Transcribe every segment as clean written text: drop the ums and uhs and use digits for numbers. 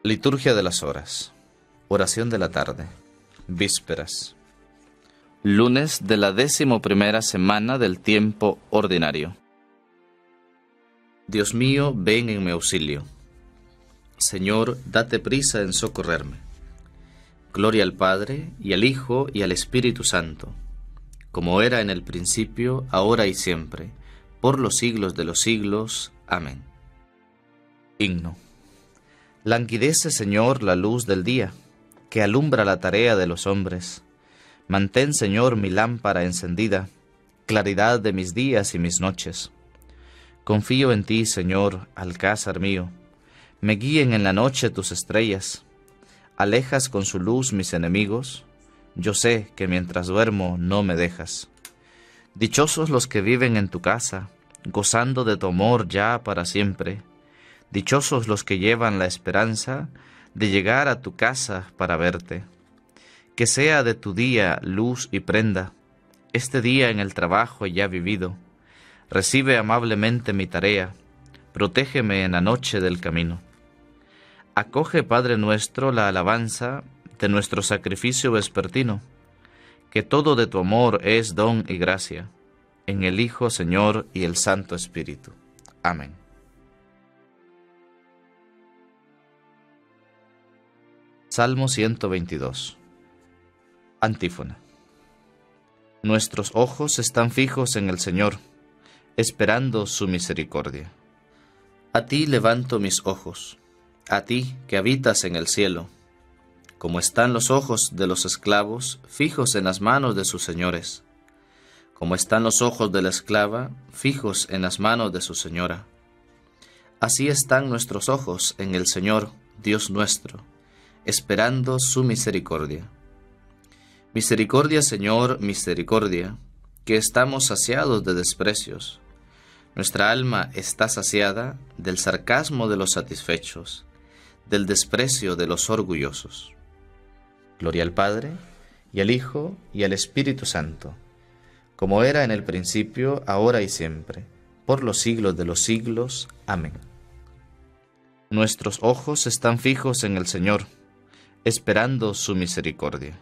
Liturgia de las horas. Oración de la tarde. Vísperas. Lunes de la 11ª semana del tiempo ordinario. Dios mío, ven en mi auxilio. Señor, date prisa en socorrerme. Gloria al Padre, y al Hijo, y al Espíritu Santo, como era en el principio, ahora y siempre, por los siglos de los siglos. Amén. Himno. Languidece, Señor, la luz del día, que alumbra la tarea de los hombres. Mantén, Señor, mi lámpara encendida, claridad de mis días y mis noches. Confío en ti, Señor, alcázar mío. Me guíen en la noche tus estrellas. Alejas con su luz mis enemigos. Yo sé que mientras duermo no me dejas. Dichosos los que viven en tu casa, gozando de tu amor ya para siempre. Dichosos los que llevan la esperanza de llegar a tu casa para verte. Que sea de tu día luz y prenda, este día en el trabajo ya vivido. Recibe amablemente mi tarea, protégeme en la noche del camino. Acoge, Padre nuestro, la alabanza de nuestro sacrificio vespertino, que todo de tu amor es don y gracia, en el Hijo, Señor, y el Santo Espíritu. Amén. Salmo 122. Antífona. Nuestros ojos están fijos en el Señor, esperando su misericordia. A ti levanto mis ojos, a ti que habitas en el cielo, como están los ojos de los esclavos fijos en las manos de sus señores, como están los ojos de la esclava fijos en las manos de su señora. Así están nuestros ojos en el Señor, Dios nuestro, esperando su misericordia. Misericordia, Señor, misericordia, que estamos saciados de desprecios. Nuestra alma está saciada del sarcasmo de los satisfechos, del desprecio de los orgullosos. Gloria al Padre, y al Hijo, y al Espíritu Santo, como era en el principio, ahora y siempre, por los siglos de los siglos. Amén. Nuestros ojos están fijos en el Señor, esperando su misericordia.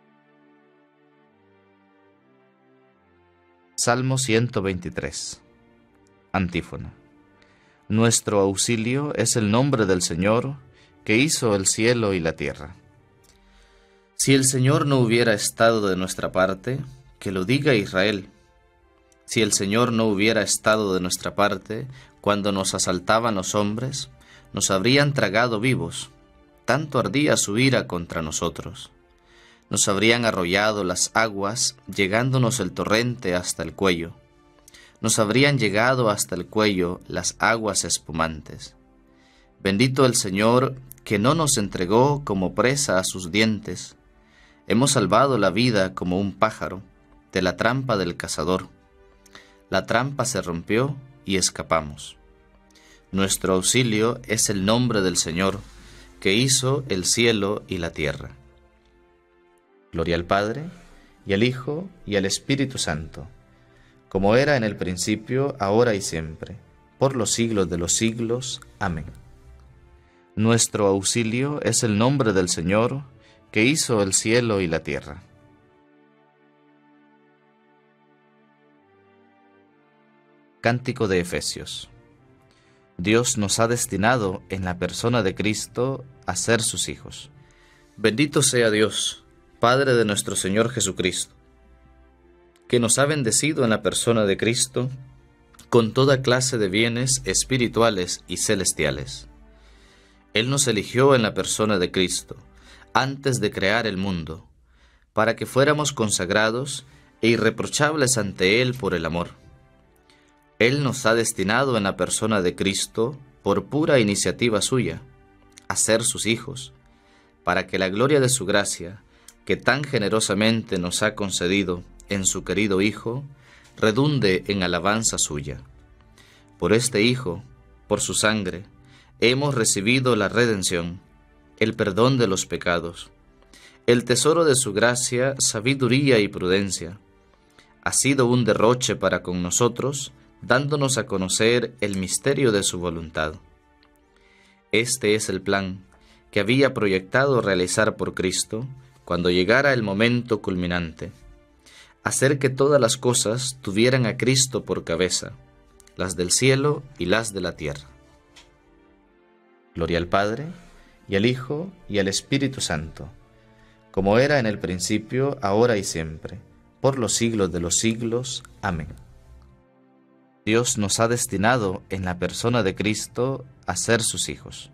Salmo 123. Antífona. Nuestro auxilio es el nombre del Señor, que hizo el cielo y la tierra. Si el Señor no hubiera estado de nuestra parte, que lo diga Israel. Si el Señor no hubiera estado de nuestra parte, cuando nos asaltaban los hombres, nos habrían tragado vivos. Tanto ardía su ira contra nosotros. Nos habrían arrollado las aguas, llegándonos el torrente hasta el cuello. Nos habrían llegado hasta el cuello las aguas espumantes. Bendito el Señor, que no nos entregó como presa a sus dientes. Hemos salvado la vida como un pájaro, de la trampa del cazador. La trampa se rompió y escapamos. Nuestro auxilio es el nombre del Señor, que hizo el cielo y la tierra. Gloria al Padre, y al Hijo, y al Espíritu Santo, como era en el principio, ahora y siempre, por los siglos de los siglos. Amén. Nuestro auxilio es el nombre del Señor, que hizo el cielo y la tierra. Cántico de Efesios. Dios nos ha destinado en la persona de Cristo a ser sus hijos. Bendito sea Dios, Padre de nuestro Señor Jesucristo, que nos ha bendecido en la persona de Cristo con toda clase de bienes espirituales y celestiales. Él nos eligió en la persona de Cristo, antes de crear el mundo, para que fuéramos consagrados e irreprochables ante Él por el amor. Él nos ha destinado en la persona de Cristo, por pura iniciativa suya, a ser sus hijos, para que la gloria de su gracia, que tan generosamente nos ha concedido en su querido Hijo, redunde en alabanza suya. Por este Hijo, por su sangre, hemos recibido la redención, el perdón de los pecados, el tesoro de su gracia, sabiduría y prudencia. Ha sido un derroche para con nosotros, dándonos a conocer el misterio de su voluntad. Este es el plan que había proyectado realizar por Cristo cuando llegara el momento culminante, hacer que todas las cosas tuvieran a Cristo por cabeza, las del cielo y las de la tierra. Gloria al Padre, y al Hijo, y al Espíritu Santo, como era en el principio, ahora y siempre, por los siglos de los siglos. Amén. Dios nos ha destinado en la persona de Cristo a ser sus hijos.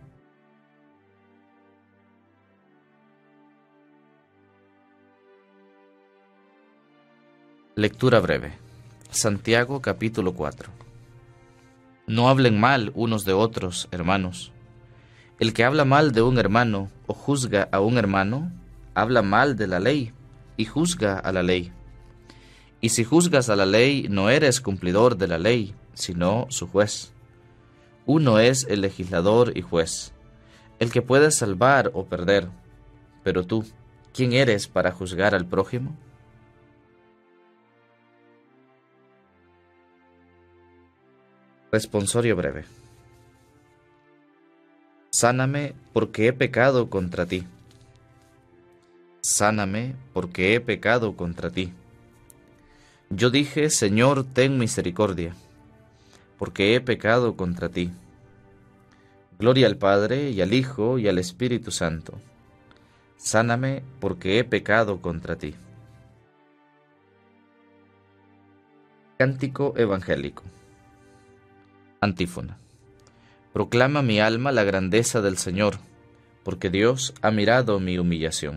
Lectura breve. Santiago capítulo 4. No hablen mal unos de otros, hermanos. El que habla mal de un hermano o juzga a un hermano, habla mal de la ley y juzga a la ley. Y si juzgas a la ley, no eres cumplidor de la ley, sino su juez. Uno es el legislador y juez, el que puede salvar o perder. Pero tú, ¿quién eres para juzgar al prójimo? Responsorio breve. Sáname porque he pecado contra ti. Sáname porque he pecado contra ti. Yo dije, Señor, ten misericordia, porque he pecado contra ti. Gloria al Padre, y al Hijo, y al Espíritu Santo. Sáname porque he pecado contra ti. Cántico evangélico. Antífona. Proclama mi alma la grandeza del Señor, porque Dios ha mirado mi humillación.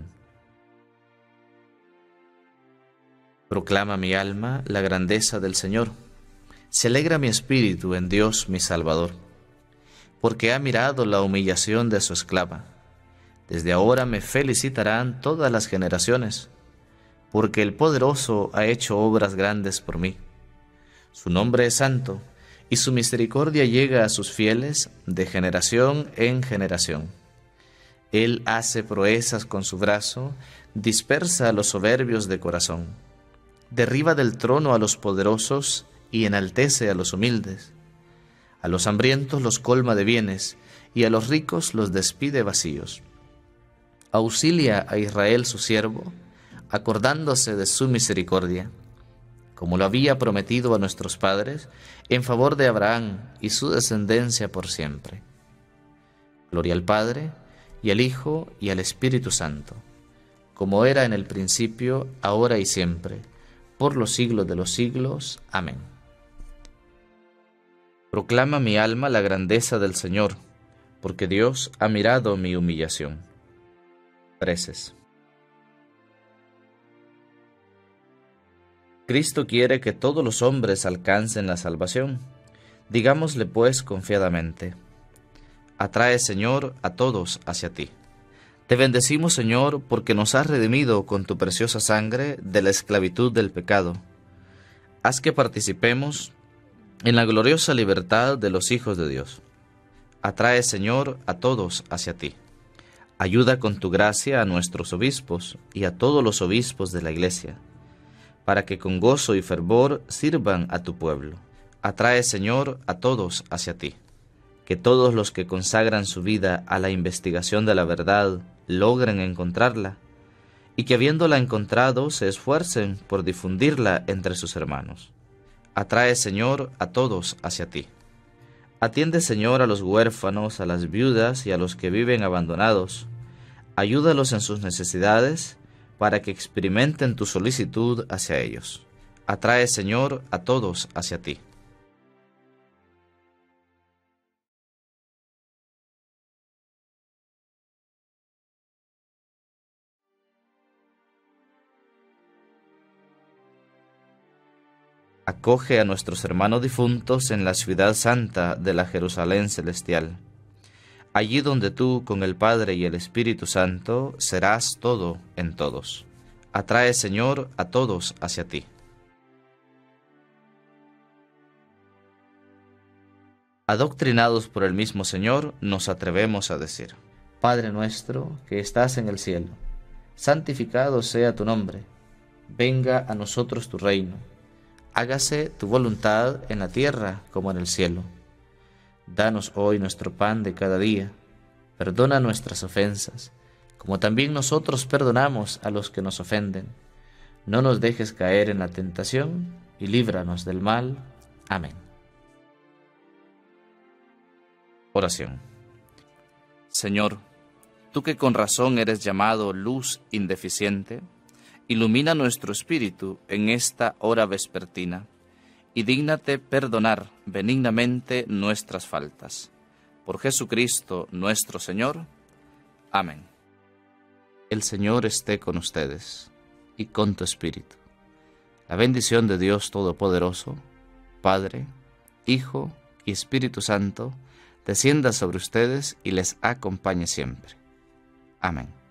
Proclama mi alma la grandeza del Señor. Se alegra mi espíritu en Dios mi Salvador, porque ha mirado la humillación de su esclava. Desde ahora me felicitarán todas las generaciones, porque el Poderoso ha hecho obras grandes por mí. Su nombre es santo, y su misericordia llega a sus fieles de generación en generación. Él hace proezas con su brazo, dispersa a los soberbios de corazón. Derriba del trono a los poderosos y enaltece a los humildes. A los hambrientos los colma de bienes, y a los ricos los despide vacíos. Auxilia a Israel su siervo, acordándose de su misericordia, como lo había prometido a nuestros padres, en favor de Abraham y su descendencia por siempre. Gloria al Padre, y al Hijo, y al Espíritu Santo, como era en el principio, ahora y siempre, por los siglos de los siglos. Amén. Proclama mi alma la grandeza del Señor, porque Dios ha mirado mi humillación. Preces. Cristo quiere que todos los hombres alcancen la salvación. Digámosle pues confiadamente: atrae, Señor, a todos hacia ti. Te bendecimos, Señor, porque nos has redimido con tu preciosa sangre de la esclavitud del pecado. Haz que participemos en la gloriosa libertad de los hijos de Dios. Atrae, Señor, a todos hacia ti. Ayuda con tu gracia a nuestros obispos y a todos los obispos de la Iglesia, para que con gozo y fervor sirvan a tu pueblo. Atrae, Señor, a todos hacia ti. Que todos los que consagran su vida a la investigación de la verdad logren encontrarla, y que habiéndola encontrado se esfuercen por difundirla entre sus hermanos. Atrae, Señor, a todos hacia ti. Atiende, Señor, a los huérfanos, a las viudas y a los que viven abandonados. Ayúdalos en sus necesidades, para que experimenten tu solicitud hacia ellos. Atrae, Señor, a todos hacia ti. Acoge a nuestros hermanos difuntos en la ciudad santa de la Jerusalén celestial, allí donde tú, con el Padre y el Espíritu Santo, serás todo en todos. Atrae, Señor, a todos hacia ti. Adoctrinados por el mismo Señor, nos atrevemos a decir: Padre nuestro, que estás en el cielo, santificado sea tu nombre. Venga a nosotros tu reino. Hágase tu voluntad en la tierra como en el cielo. Danos hoy nuestro pan de cada día. Perdona nuestras ofensas, como también nosotros perdonamos a los que nos ofenden. No nos dejes caer en la tentación y líbranos del mal. Amén. Oración. Señor, tú que con razón eres llamado luz indeficiente, ilumina nuestro espíritu en esta hora vespertina y dígnate perdonar benignamente nuestras faltas. Por Jesucristo nuestro Señor. Amén. El Señor esté con ustedes y con tu espíritu. La bendición de Dios Todopoderoso, Padre, Hijo y Espíritu Santo, descienda sobre ustedes y les acompañe siempre. Amén.